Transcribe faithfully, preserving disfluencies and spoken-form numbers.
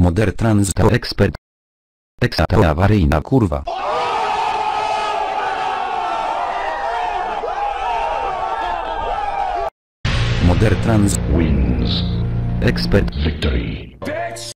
Modern Trans to ekspert. Teksa to awaryjna kurwa. Modern Trans wins. Expert victory.